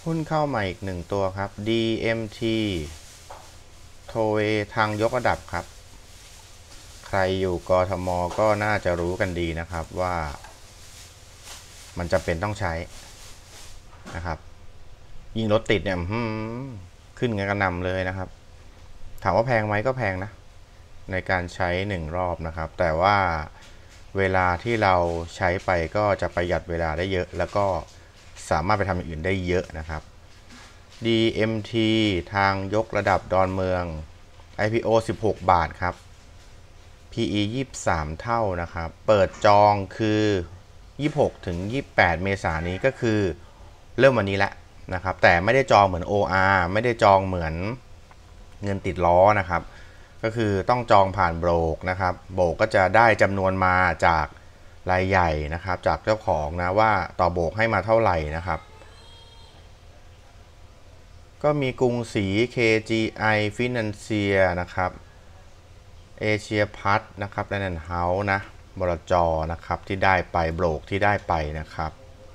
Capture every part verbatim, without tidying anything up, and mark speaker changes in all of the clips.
Speaker 1: หุ้นเข้ามาอีกหนึ่งตัวครับ ดี เอ็ม ที โทเวทางยกระดับครับใครอยู่กทมก็น่าจะรู้กันดีนะครับว่ามันจำเป็นต้องใช้นะครับยิ่งรถติดเนี่ยขึ้นกันกระหน่ำเลยนะครับถามว่าแพงไหมก็แพงนะในการใช้หนึ่งรอบนะครับแต่ว่าเวลาที่เราใช้ไปก็จะประหยัดเวลาได้เยอะแล้วก็สามารถไปทำอย่างอื่นได้เยอะนะครับ ดี เอ็ม ที ทางยกระดับดอนเมือง ไอ พี โอ สิบหกบาทครับ พี อี ยี่สิบสามเท่านะครับเปิดจองคือยี่สิบหกถึงยี่สิบแปดเมษายนนี้ก็คือเริ่มวันนี้แล้วนะครับแต่ไม่ได้จองเหมือน โอ อาร์ ไม่ได้จองเหมือนเงินติดล้อนะครับก็คือต้องจองผ่านโบรกนะครับโบรกก็จะได้จำนวนมาจากรายใหญ่นะครับจากเจ้าของนะว่าต่อโบรกให้มาเท่าไหร่นะครับก็มีกรุงศรี เค จี ไอ Financial นะครับเอเชียพัทนะครับแลนด์เฮาส์นะบลจนะครับที่ได้ไปโบรกที่ได้ไปนะครับ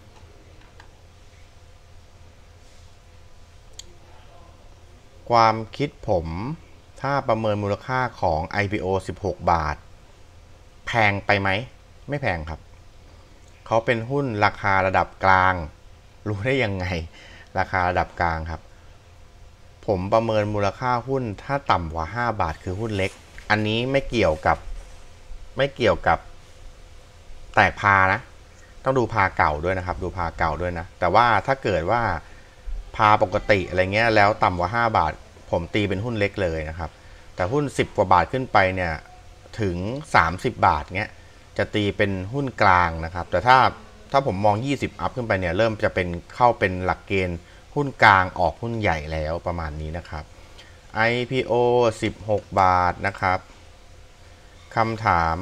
Speaker 1: ความคิดผมถ้าประเมินมูลค่าของ ไอ พี โอ สิบหกบาทแพงไปไหมไม่แพงครับเขาเป็นหุ้นราคาระดับกลางรู้ได้ยังไงราคาระดับกลางครับผมประเมินมูลค่าหุ้นถ้าต่ำกว่าห้าบาทคือหุ้นเล็กอันนี้ไม่เกี่ยวกับไม่เกี่ยวกับแตกพานะต้องดูพาเก่าด้วยนะครับดูพาเก่าด้วยนะแต่ว่าถ้าเกิดว่าพาปกติอะไรเงี้ยแล้วต่ำกว่าห้าบาทผมตีเป็นหุ้นเล็กเลยนะครับแต่หุ้นสิบกว่าบาทขึ้นไปเนี่ยถึงสามสิบบาทเงี้ยจะตีเป็นหุ้นกลางนะครับแต่ถ้าถ้าผมมองยี่สิบอัพขึ้นไปเนี่ยเริ่มจะเป็นเข้าเป็นหลักเกณฑ์หุ้นกลางออกหุ้นใหญ่แล้วประมาณนี้นะครับ ไอ พี โอ สิบหกบาทนะครับคำถาม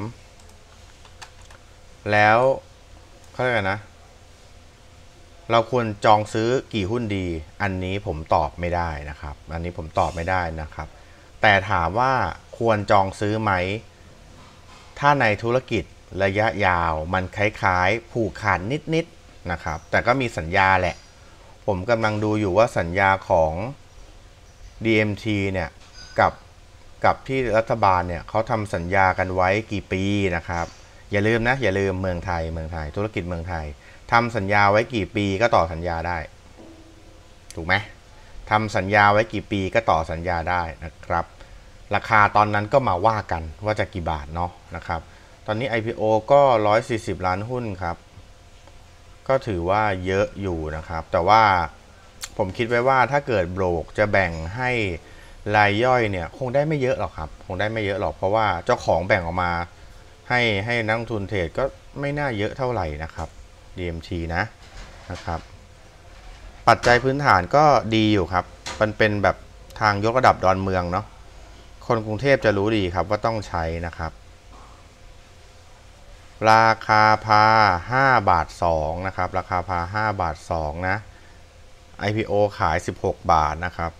Speaker 1: แล้วเขาเรียกนะเราควรจองซื้อกี่หุ้นดีอันนี้ผมตอบไม่ได้นะครับอันนี้ผมตอบไม่ได้นะครับแต่ถามว่าควรจองซื้อไหมถ้าในธุรกิจระยะยาวมันคล้ายๆผูกขาดนิดๆนะครับแต่ก็มีสัญญาแหละผมกำลังดูอยู่ว่าสัญญาของ ดี เอ็ม ที เนี่ยกับกับที่รัฐบาลเนี่ยเขาทำสัญญากันไว้กี่ปีนะครับอย่าลืมนะอย่าลืมเมืองไทยเมืองไทยธุรกิจเมืองไทยทำสัญญาไว้กี่ปีก็ต่อสัญญาได้ถูกไหมทำสัญญาไว้กี่ปีก็ต่อสัญญาได้นะครับราคาตอนนั้นก็มาว่ากันว่าจะกี่บาทเนาะนะครับตอนนี้ ไอ พี โอ ก็หนึ่งร้อยสี่สิบล้านหุ้นครับก็ถือว่าเยอะอยู่นะครับแต่ว่าผมคิดไว้ว่าถ้าเกิดโบรกจะแบ่งให้รายย่อยเนี่ยคงได้ไม่เยอะหรอกครับคงได้ไม่เยอะหรอกเพราะว่าเจ้าของแบ่งออกมาให้ให้นักลงทุนเทรดก็ไม่น่าเยอะเท่าไหร่นะครับ ดี เอ็ม ที นะนะครับปัจจัยพื้นฐานก็ดีอยู่ครับมันเป็นแบบทางยกระดับดอนเมืองเนาะคนกรุงเทพจะรู้ดีครับว่าต้องใช้นะครับราคาพาห้าบาทสองนะครับราคาพาห้าบาทสองนะ ไอ พี โอ ขายสิบหกบาทนะครับ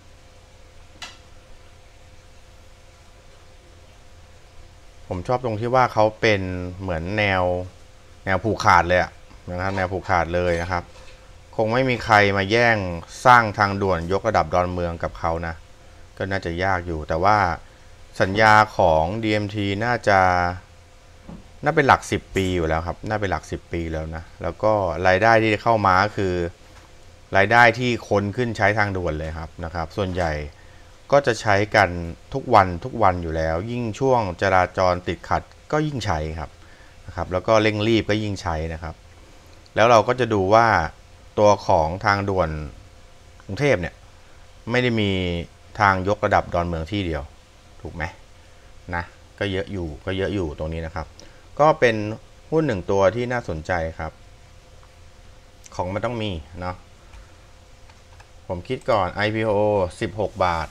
Speaker 1: ผมชอบตรงที่ว่าเขาเป็นเหมือนแนวแนวผูกขาดเลยนะครับแนวผูกขาดเลยนะครับคงไม่มีใครมาแย่งสร้างทางด่วนยกระดับดอนเมืองกับเขานะก็น่าจะยากอยู่แต่ว่าสัญญาของ ดี เอ็ม ที น่าจะน่าเป็นหลักสิบปีอยู่แล้วครับน่าเป็นหลักสิบปีแล้วนะแล้วก็รายได้ที่เข้ามาคือรายได้ที่คนขึ้นใช้ทางด่วนเลยครับนะครับส่วนใหญ่ก็จะใช้กันทุกวันทุกวันอยู่แล้วยิ่งช่วงจราจรติดขัดก็ยิ่งใช้ครับนะครับแล้วก็เร่งรีบก็ยิ่งใช้นะครับแล้วเราก็จะดูว่าตัวของทางด่วนกรุงเทพเนี่ยไม่ได้มีทางยกระดับดอนเมืองที่เดียวถูกไหมนะก็เยอะอยู่ก็เยอะอยู่ตรงนี้นะครับก็เป็นหุ้นหนึ่งตัวที่น่าสนใจครับของมันต้องมีเนาะผมคิดก่อน ไอ พี โอ สิบหกบาท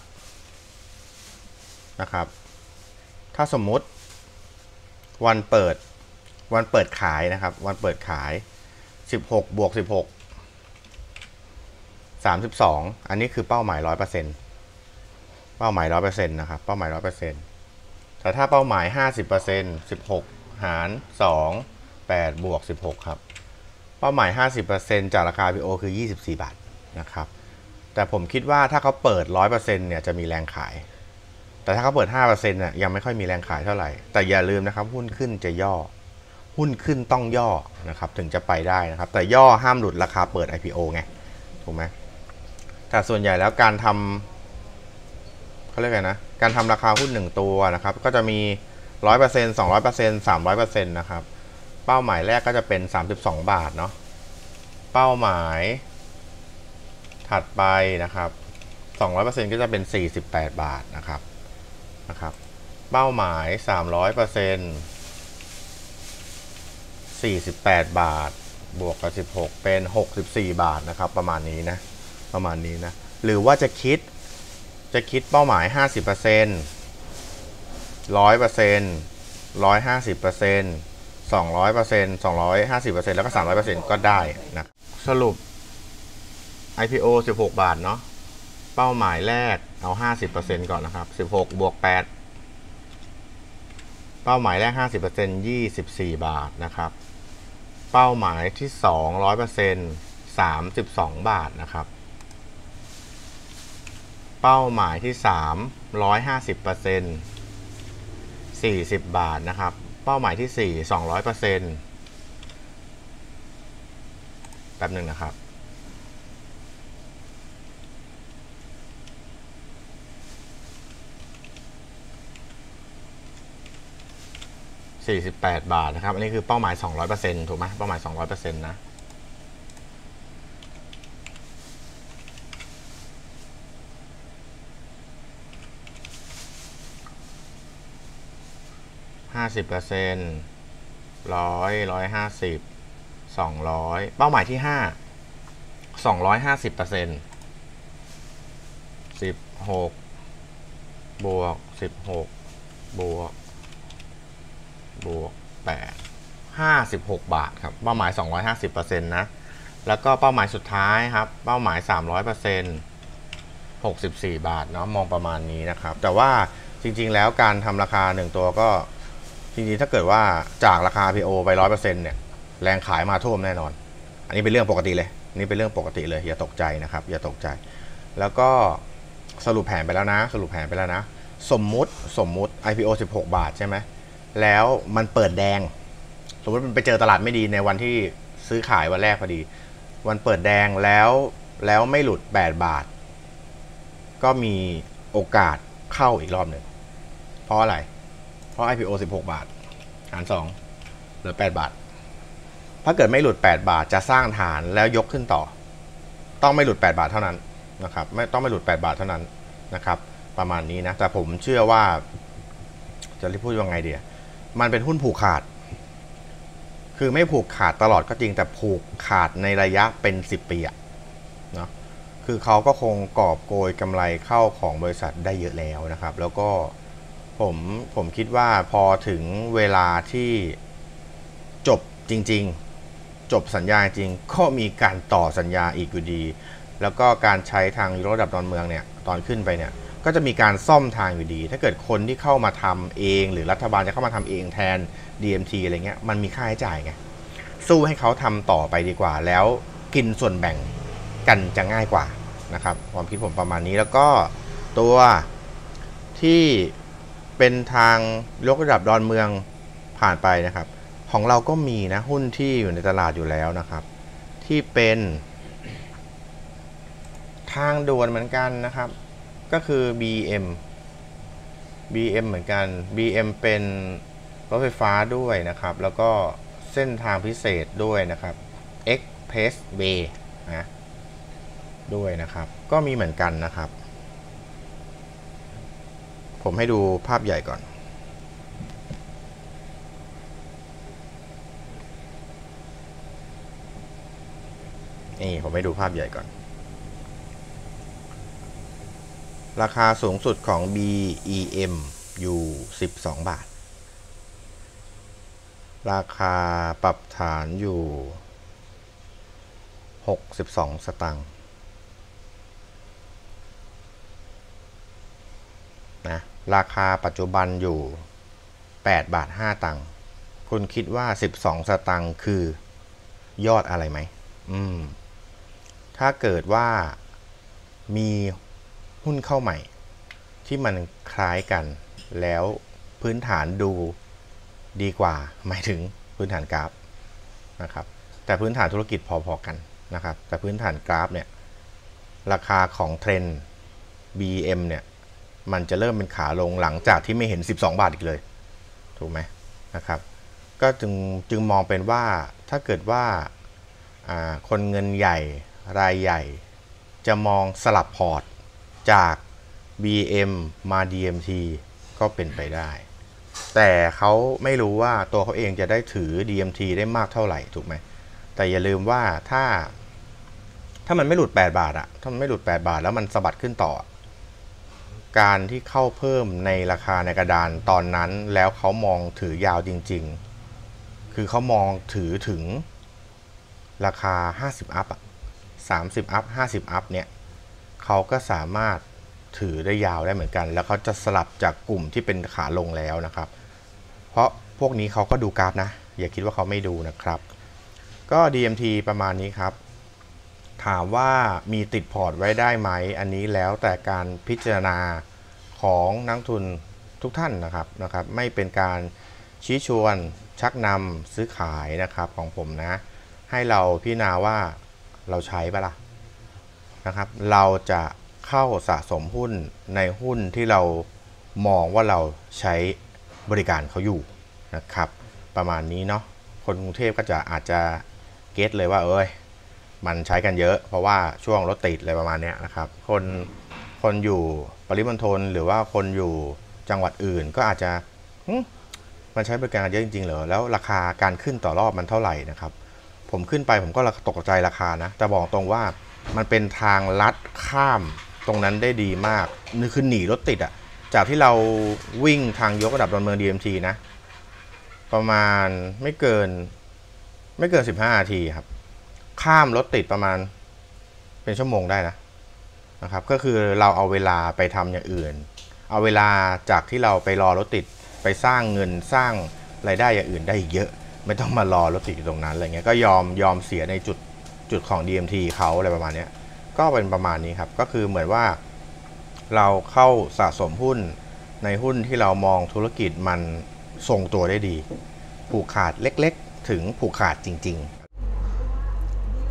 Speaker 1: นะครับถ้าสมมุติวันเปิดวันเปิดขายนะครับวันเปิดขายสิบหกบวกสิบหก สามสิบสองอันนี้คือเป้าหมาย หนึ่งร้อยเปอร์เซ็นต์ เป้าหมาย หนึ่งร้อยเปอร์เซ็นต์ นะครับเป้าหมาย หนึ่งร้อยเปอร์เซ็นต์ แต่ถ้าเป้าหมาย ห้าสิบเปอร์เซ็นต์ สิบหกหารสอง แปดบวกสิบหกครับเป้าหมาย ห้าสิบเปอร์เซ็นต์ จากราคา ไอ พี โอ คือยี่สิบสี่บาทนะครับแต่ผมคิดว่าถ้าเขาเปิด ร้อยเปอร์เซ็นต์ เนี่ยจะมีแรงขายแต่ถ้าเขาเปิด ห้าเปอร์เซ็นต์ เนี่ยยังไม่ค่อยมีแรงขายเท่าไหร่แต่อย่าลืมนะครับหุ้นขึ้นจะย่อหุ้นขึ้นต้องย่อนะครับถึงจะไปได้นะครับแต่ย่อห้ามหลุดราคาเปิด ไอ พี โอ ไงถูกไหมแต่ส่วนใหญ่แล้วการทำเขาเรียกไงนะการทำราคาหุ้นหนึ่งตัวนะครับก็จะมี ร้อยเปอร์เซ็นต์ สองร้อยเปอร์เซ็นต์ สามร้อยเปอร์เซ็นต์ นะครับเป้าหมายแรกก็จะเป็นสามสิบสองบาทเนาะเป้าหมายถัดไปนะครับ สองร้อยเปอร์เซ็นต์ ก็จะเป็นสี่สิบแปดบาทนะครับนะครับเป้าหมาย สามร้อยเปอร์เซ็นต์ สี่สิบแปดบาทบวกกับสิบหกเป็นหกสิบสี่บาทนะครับประมาณนี้นะประมาณนี้นะหรือว่าจะคิดจะคิดเป้าหมาย ห้าสิบเปอร์เซ็นต์ หนึ่งร้อยเปอร์เซ็นต์ หนึ่งร้อยห้าสิบเปอร์เซ็นต์ สองร้อยเปอร์เซ็นต์ สองร้อยห้าสิบเปอร์เซ็นต์ แล้วก็ สามร้อยเปอร์เซ็นต์ ก็ได้นะสรุป ไอ พี โอ สิบหกบาทเนาะเป้าหมายแรกเอา ห้าสิบเปอร์เซ็นต์ ก่อนนะครับสิบหกบวกแปดเป้าหมายแรก ห้าสิบเปอร์เซ็นต์ ยี่สิบสี่บาทนะครับเป้าหมายที่สอง ร้อยเปอร์เซ็นต์ สามสิบสองบาทนะครับเป้าหมายที่สาม หนึ่งร้อยห้าสิบเปอร์เซ็นต์ สี่สิบบาทนะครับเป้าหมายที่สี่ สองร้อยเปอร์เซ็นต์ แป๊บหนึ่งนะครับสี่สิบแปดบาทนะครับอันนี้คือเป้าหมาย สองร้อยเปอร์เซ็นต์ ถูกไหมเป้าหมาย สองร้อยเปอร์เซ็นต์ นะห้าสิบเปอร์เซ็นต์ ร้อย หนึ่งร้อยห้าสิบ สองร้อยเป้าหมายที่ห้า สองร้อยห้าสิบเปอร์เซ็นต์ สิบหกบวกสิบหกบวกบวกแปด ห้าสิบหกบาทครับเป้าหมาย สองร้อยห้าสิบเปอร์เซ็นต์ นะแล้วก็เป้าหมายสุดท้ายครับเป้าหมาย สามร้อยเปอร์เซ็นต์ หกสิบสี่บาทเนาะมองประมาณนี้นะครับแต่ว่าจริงๆแล้วการทำราคาหนึ่งตัวก็จริงๆถ้าเกิดว่าจากราคา พี โอ ไป ร้อยเปอร์เซ็นต์ เนี่ยแรงขายมาท่วมแน่นอนอันนี้เป็นเรื่องปกติเลยนี่เป็นเรื่องปกติเลยอย่าตกใจนะครับอย่าตกใจแล้วก็สรุปแผนไปแล้วนะสรุปแผนไปแล้วนะสมมุติสมมุติ ไอ พี โอ สิบหกบาทใช่ไหมแล้วมันเปิดแดงสมมติมันไปเจอตลาดไม่ดีในวันที่ซื้อขายวันแรกพอดีวันเปิดแดงแล้วแล้วไม่หลุดแปดบาทก็มีโอกาสเข้าอีกรอบหนึ่งเพราะอะไรเพราะ ไอ พี โอ สิบหกบาทหารสองเหลือแปดบาทถ้าเกิดไม่หลุดแปดบาทจะสร้างฐานแล้วยกขึ้นต่อต้องไม่หลุดแปดบาทเท่านั้นนะครับไม่ต้องไม่หลุดแปดบาทเท่านั้นนะครับประมาณนี้นะแต่ผมเชื่อว่าจะเรียกพูดยังไงดีมันเป็นหุ้นผูกขาดคือไม่ผูกขาดตลอดก็จริงแต่ผูกขาดในระยะเป็นสิบปีอะเนาะคือเขาก็คงกอบโกยกำไรเข้าของบริษัทได้เยอะแล้วนะครับแล้วก็ผมผมคิดว่าพอถึงเวลาที่จบจริงๆจบสัญญาจริงก็มีการต่อสัญญาอีกอยู่ดีแล้วก็การใช้ทางยกระดับดอนเมืองเนี่ยตอนขึ้นไปเนี่ยก็จะมีการซ่อมทางอยู่ดีถ้าเกิดคนที่เข้ามาทำเองหรือรัฐบาลจะเข้ามาทำเองแทน ดี เอ็ม ที อะไรเงี้ยมันมีค่าใช้จ่ายไงสู้ให้เขาทำต่อไปดีกว่าแล้วกินส่วนแบ่งกันจะง่ายกว่านะครับความคิดผมประมาณนี้แล้วก็ตัวที่เป็นทางยกระดับดอนเมืองผ่านไปนะครับของเราก็มีนะหุ้นที่อยู่ในตลาดอยู่แล้วนะครับที่เป็นทางด่วนเหมือนกันนะครับก็คือ บี เอ็ม บี เอ็ม เหมือนกัน บี เอ็ม เป็นรถไฟฟ้าด้วยนะครับแล้วก็เส้นทางพิเศษด้วยนะครับ Expressway นะด้วยนะครับก็มีเหมือนกันนะครับผมให้ดูภาพใหญ่ก่อนนี่ผมให้ดูภาพใหญ่ก่อนราคาสูงสุดของ บี อี เอ็ม อยู่สิบสองบาทราคาปรับฐานอยู่หกสิบสองสตางค์นะราคาปัจจุบันอยู่แปดบาทห้าตังค์คุณคิดว่าสิบสองสตางค์คือยอดอะไรไหมอืมถ้ถ้าเกิดว่ามีหุ้นเข้าใหม่ที่มันคล้ายกันแล้วพื้นฐานดูดีกว่าหมายถึงพื้นฐานกราฟนะครับแต่พื้นฐานธุรกิจพอๆกันนะครับแต่พื้นฐานกราฟเนี่ยราคาของเทรนด์ บี เอ็ม เนี่ยมันจะเริ่มเป็นขาลงหลังจากที่ไม่เห็นสิบสองบาทอีกเลยถูกไหมนะครับก็จึงจึงมองเป็นว่าถ้าเกิดว่าคนเงินใหญ่รายใหญ่จะมองสลับพอร์ตจาก บี เอ็ม มา ดี เอ็ม ที ก็เป็นไปได้แต่เขาไม่รู้ว่าตัวเขาเองจะได้ถือ ดี เอ็ม ที ได้มากเท่าไหร่ถูกไหมแต่อย่าลืมว่าถ้าถ้ามันไม่หลุดแปดบาทอะถ้ามันไม่หลุดแปดบาทแล้วมันสะบัดขึ้นต่อการที่เข้าเพิ่มในราคาในกระดานตอนนั้นแล้วเขามองถือยาวจริงๆคือเขามองถือถึงราคาห้าสิบอัพอะสามสิบอัพห้าสิบอัพเนี่ยเขาก็สามารถถือได้ยาวได้เหมือนกันแล้วเขาจะสลับจากกลุ่มที่เป็นขาลงแล้วนะครับเพราะพวกนี้เขาก็ดูกราฟนะอย่าคิดว่าเขาไม่ดูนะครับก็ ดี เอ็ม ที ประมาณนี้ครับถามว่ามีติดพอร์ตไว้ได้ไหมอันนี้แล้วแต่การพิจารณาของนักทุนทุกท่านนะครับนะครับไม่เป็นการชี้ชวนชักนำซื้อขายนะครับของผมนะให้เราพิจารณาว่าเราใช้ปะล่ะนะครับเราจะเข้าสะสมหุ้นในหุ้นที่เรามองว่าเราใช้บริการเขาอยู่นะครับประมาณนี้เนาะคนกรุงเทพก็จะอาจจะเก็ตเลยว่าเอ้ยมันใช้กันเยอะเพราะว่าช่วงรถติดอะไรประมาณนี้นะครับคนคนอยู่ปริมณฑลหรือว่าคนอยู่จังหวัดอื่นก็อาจจะมันใช้บริการเยอะจริงๆเหรอแล้วราคาการขึ้นต่อรอบมันเท่าไหร่นะครับผมขึ้นไปผมก็ตกใจราคานะแต่บอกตรงว่ามันเป็นทางลัดข้ามตรงนั้นได้ดีมากนี่คือหนีรถติดอะจากที่เราวิ่งทางยกระดับดอนเมือง ดี เอ็ม ที นะประมาณไม่เกินไม่เกินสิบห้านาทีครับข้ามรถติดประมาณเป็นชั่วโมงได้นะนะครับก็คือเราเอาเวลาไปทำอย่างอื่นเอาเวลาจากที่เราไปรอรถติดไปสร้างเงินสร้างรายได้อย่างอื่นได้อีกเยอะไม่ต้องมารอรถติดอยู่ตรงนั้นอะไรเงี้ยก็ยอมยอมเสียในจุดจุดของ ดี เอ็ม ที เขาอะไรประมาณนี้ก็เป็นประมาณนี้ครับก็คือเหมือนว่าเราเข้าสะสมหุ้นในหุ้นที่เรามองธุรกิจมันทรงตัวได้ดีผูกขาดเล็กๆถึงผูกขาดจริง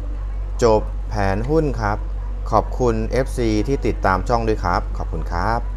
Speaker 1: ๆจบแผนหุ้นครับขอบคุณ เอฟ ซี ที่ติดตามช่องด้วยครับขอบคุณครับ